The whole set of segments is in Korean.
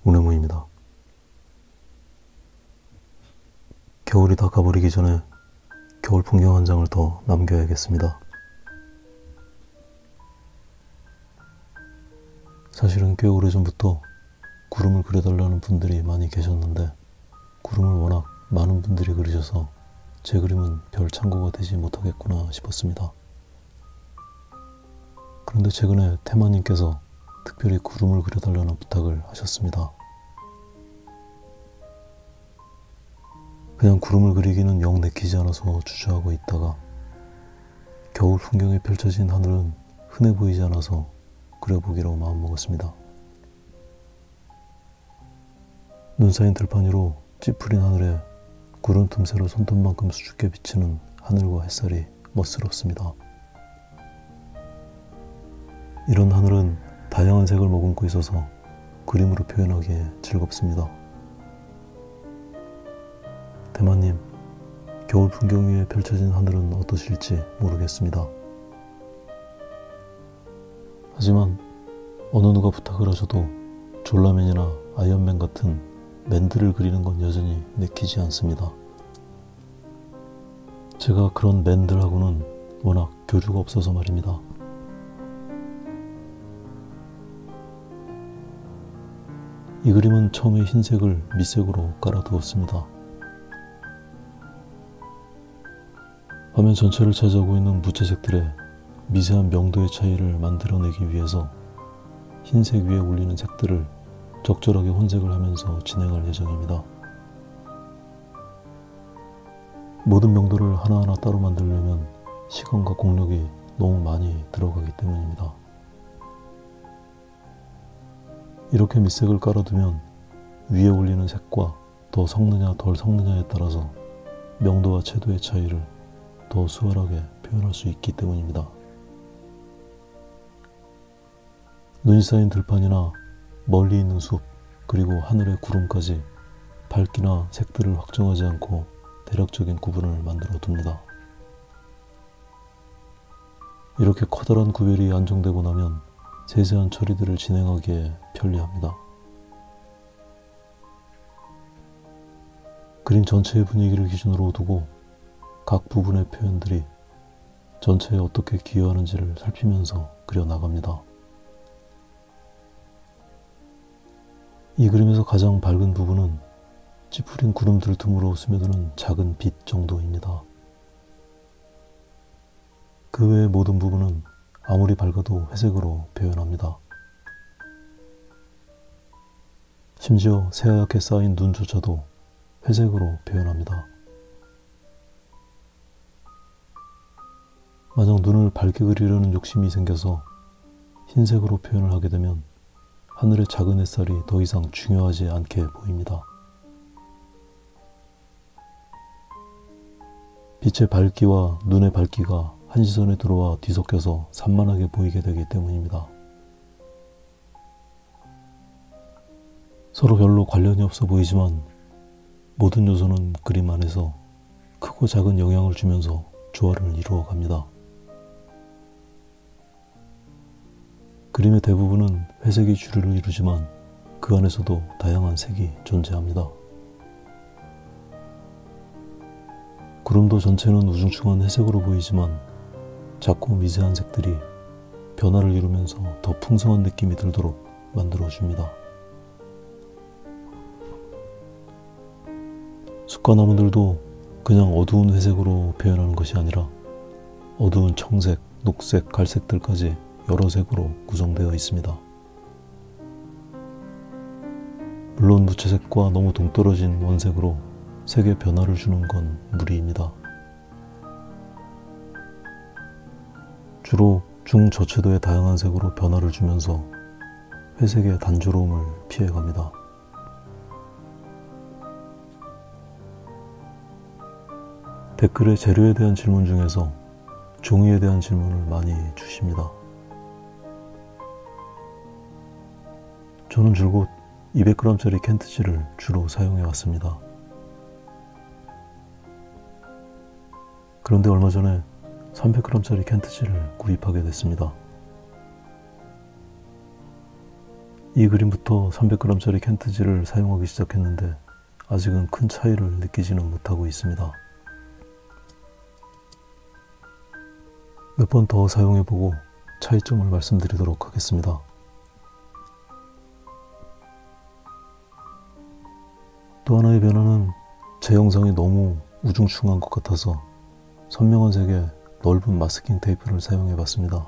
운해무입니다. 겨울이 다 가버리기 전에 겨울 풍경 한 장을 더 남겨야겠습니다. 사실은 꽤 오래전부터 구름을 그려달라는 분들이 많이 계셨는데 구름을 워낙 많은 분들이 그리셔서 제 그림은 별 참고가 되지 못하겠구나 싶었습니다. 그런데 최근에 테마님께서 특별히 구름을 그려달라는 부탁을 하셨습니다. 그냥 구름을 그리기는 영 내키지 않아서 주저하고 있다가 겨울 풍경에 펼쳐진 하늘은 흔해 보이지 않아서 그려보기로 마음먹었습니다. 눈 쌓인 들판 위로 찌푸린 하늘에 구름 틈새로 손톱만큼 수줍게 비치는 하늘과 햇살이 멋스럽습니다. 이런 하늘은 다양한 색을 머금고 있어서 그림으로 표현하기에 즐겁습니다. 대마님, 겨울 풍경 위에 펼쳐진 하늘은 어떠실지 모르겠습니다. 하지만 어느 누가 부탁을 하셔도 졸라맨이나 아이언맨 같은 맨들을 그리는 건 여전히 내키지 않습니다. 제가 그런 맨들하고는 워낙 교류가 없어서 말입니다. 이 그림은 처음에 흰색을 밑색으로 깔아두었습니다. 화면 전체를 차지하고 있는 무채색들의 미세한 명도의 차이를 만들어내기 위해서 흰색 위에 올리는 색들을 적절하게 혼색을 하면서 진행할 예정입니다. 모든 명도를 하나하나 따로 만들려면 시간과 공력이 너무 많이 들어가기 때문입니다. 이렇게 밑색을 깔아두면 위에 올리는 색과 더 섞느냐 덜 섞느냐에 따라서 명도와 채도의 차이를 더 수월하게 표현할 수 있기 때문입니다. 눈이 쌓인 들판이나 멀리 있는 숲 그리고 하늘의 구름까지 밝기나 색들을 확정하지 않고 대략적인 구분을 만들어 둡니다. 이렇게 커다란 구별이 안정되고 나면 세세한 처리들을 진행하기에 편리합니다. 그림 전체의 분위기를 기준으로 두고 각 부분의 표현들이 전체에 어떻게 기여하는지를 살피면서 그려나갑니다. 이 그림에서 가장 밝은 부분은 찌푸린 구름들 틈으로 스며드는 작은 빛 정도입니다. 그 외의 모든 부분은 아무리 밝아도 회색으로 표현합니다. 심지어 새하얗게 쌓인 눈조차도 회색으로 표현합니다. 만약 눈을 밝게 그리려는 욕심이 생겨서 흰색으로 표현을 하게 되면 하늘의 작은 햇살이 더 이상 중요하지 않게 보입니다. 빛의 밝기와 눈의 밝기가 한 시선에 들어와 뒤섞여서 산만하게 보이게 되기 때문입니다. 서로 별로 관련이 없어 보이지만 모든 요소는 그림 안에서 크고 작은 영향을 주면서 조화를 이루어 갑니다. 그림의 대부분은 회색이 주류를 이루지만 그 안에서도 다양한 색이 존재합니다. 구름도 전체는 우중충한 회색으로 보이지만 작고 미세한 색들이 변화를 이루면서 더 풍성한 느낌이 들도록 만들어줍니다. 숲과 나무들도 그냥 어두운 회색으로 표현하는 것이 아니라 어두운 청색, 녹색, 갈색들까지 여러 색으로 구성되어 있습니다. 물론 무채색과 너무 동떨어진 원색으로 색의 변화를 주는 건 무리입니다. 주로 중저채도의 다양한 색으로 변화를 주면서 회색의 단조로움을 피해갑니다. 댓글에 재료에 대한 질문 중에서 종이에 대한 질문을 많이 주십니다. 저는 줄곧 200g짜리 켄트지를 주로 사용해 왔습니다. 그런데 얼마 전에 300g짜리 켄트지를 구입하게 됐습니다. 이 그림부터 300g짜리 켄트지를 사용하기 시작했는데 아직은 큰 차이를 느끼지는 못하고 있습니다. 몇 번 더 사용해보고 차이점을 말씀드리도록 하겠습니다. 또 하나의 변화는 제 영상이 너무 우중충한 것 같아서 선명한 색의 넓은 마스킹 테이프를 사용해봤습니다.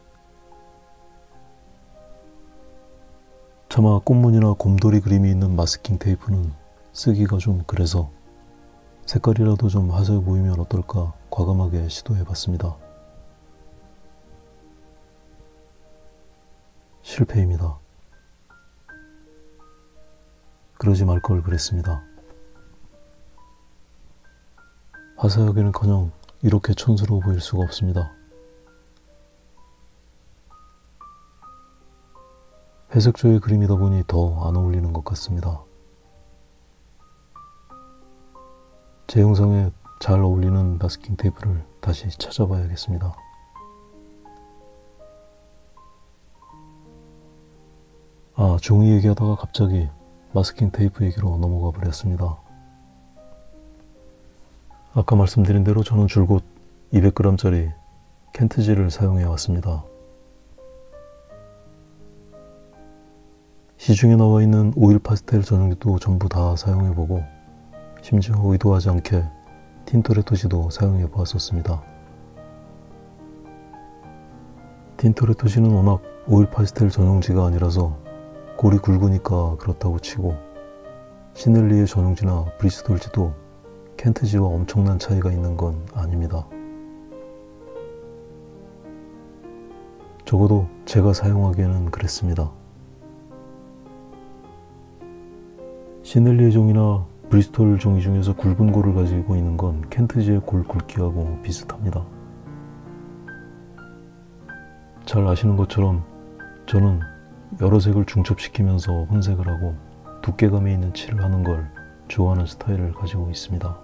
차마 꽃무늬나 곰돌이 그림이 있는 마스킹 테이프는 쓰기가 좀 그래서 색깔이라도 좀 화사해 보이면 어떨까 과감하게 시도해봤습니다. 실패입니다. 그러지 말 걸 그랬습니다. 화사하기는커녕 이렇게 촌스러워 보일 수가 없습니다. 회색조의 그림이다 보니 더 안 어울리는 것 같습니다. 제 영상에 잘 어울리는 마스킹 테이프를 다시 찾아봐야겠습니다. 종이 얘기하다가 갑자기 마스킹 테이프 얘기로 넘어가 버렸습니다. 아까 말씀드린 대로 저는 줄곧 200g짜리 켄트지를 사용해 왔습니다. 시중에 나와 있는 오일 파스텔 전용지도 전부 다 사용해보고 심지어 의도하지 않게 틴토레토시도 사용해 보았었습니다. 틴토레토시는 워낙 오일 파스텔 전용지가 아니라서 골이 굵으니까 그렇다고 치고 시넬리의 전용지나 브리스톨지도 켄트지와 엄청난 차이가 있는 건 아닙니다. 적어도 제가 사용하기에는 그랬습니다. 시넬리의 종이나 브리스톨 종이 중에서 굵은 골을 가지고 있는 건 켄트지의 골 굵기하고 비슷합니다. 잘 아시는 것처럼 저는 여러 색을 중첩시키면서 혼색을 하고 두께감이 있는 칠을 하는 걸 좋아하는 스타일을 가지고 있습니다.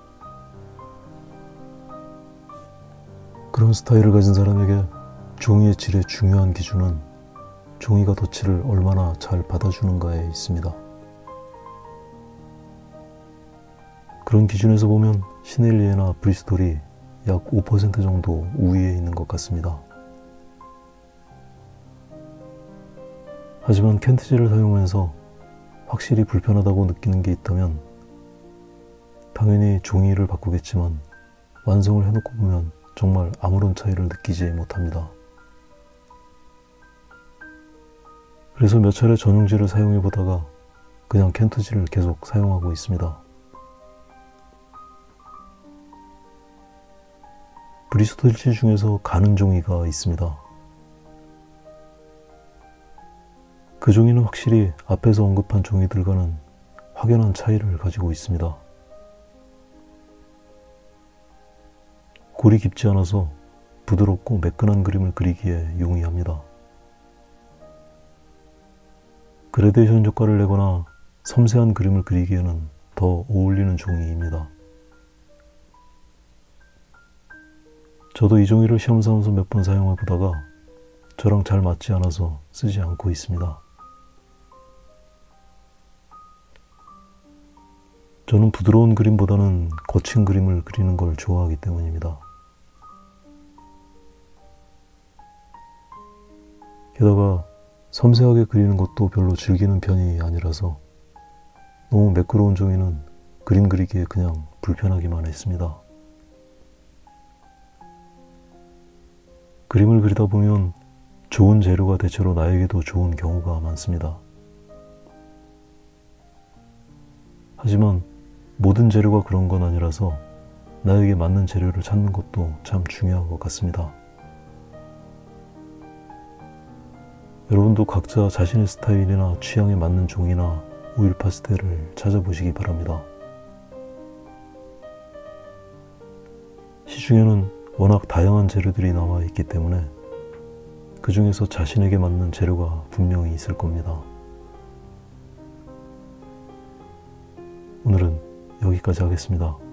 그런 스타일을 가진 사람에게 종이의 질의 중요한 기준은 종이가 덧칠을 얼마나 잘 받아주는가에 있습니다. 그런 기준에서 보면 시넬리에나 브리스톨이 약 5% 정도 우위에 있는 것 같습니다. 하지만 켄트지를 사용하면서 확실히 불편하다고 느끼는 게 있다면 당연히 종이를 바꾸겠지만 완성을 해놓고 보면 정말 아무런 차이를 느끼지 못합니다. 그래서 몇 차례 전용지를 사용해보다가 그냥 켄트지를 계속 사용하고 있습니다. 브리스톨지 중에서 가는 종이가 있습니다. 그 종이는 확실히 앞에서 언급한 종이들과는 확연한 차이를 가지고 있습니다. 골이 깊지 않아서 부드럽고 매끈한 그림을 그리기에 용이합니다. 그레데이션 효과를 내거나 섬세한 그림을 그리기에는 더 어울리는 종이입니다. 저도 이 종이를 시험 삼아서 몇 번 사용해 보다가 저랑 잘 맞지 않아서 쓰지 않고 있습니다. 저는 부드러운 그림보다는 거친 그림을 그리는 걸 좋아하기 때문입니다. 게다가 섬세하게 그리는 것도 별로 즐기는 편이 아니라서 너무 매끄러운 종이는 그림 그리기에 그냥 불편하기만 했습니다. 그림을 그리다 보면 좋은 재료가 대체로 나에게도 좋은 경우가 많습니다. 하지만 모든 재료가 그런 건 아니라서 나에게 맞는 재료를 찾는 것도 참 중요한 것 같습니다. 여러분도 각자 자신의 스타일이나 취향에 맞는 종이나 오일 파스텔을 찾아보시기 바랍니다. 시중에는 워낙 다양한 재료들이 나와 있기 때문에 그 중에서 자신에게 맞는 재료가 분명히 있을 겁니다. 오늘은 여기까지 하겠습니다.